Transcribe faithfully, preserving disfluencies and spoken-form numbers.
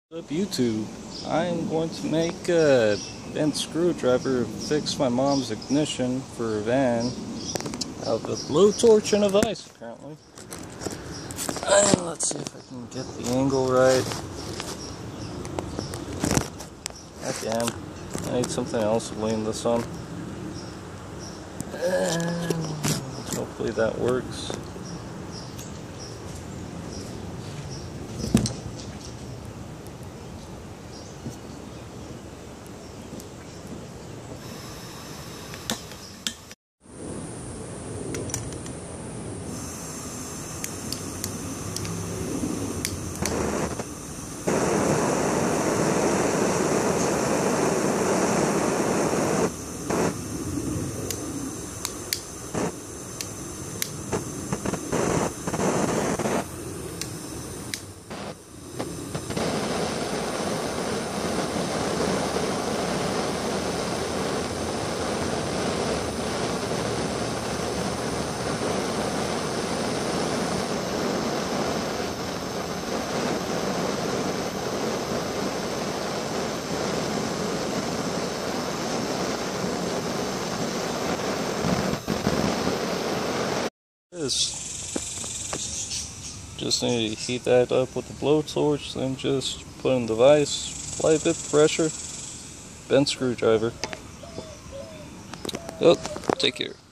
Up YouTube, I'm going to make a bent screwdriver fix my mom's ignition for her van out of a blowtorch and a vise apparently. And let's see if I can get the angle right. Again, I need something else to lean this on. And hopefully that works. Just need to heat that up with the blowtorch, then just put in the vise, apply a bit of pressure, bent screwdriver. Oh, take care.